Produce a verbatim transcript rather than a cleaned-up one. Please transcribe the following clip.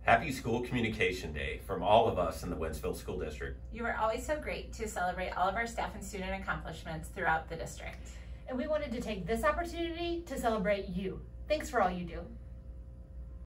Happy School Communication Day from all of us in the Wentzville School District. You are always so great to celebrate all of our staff and student accomplishments throughout the district. And we wanted to take this opportunity to celebrate you. Thanks for all you do.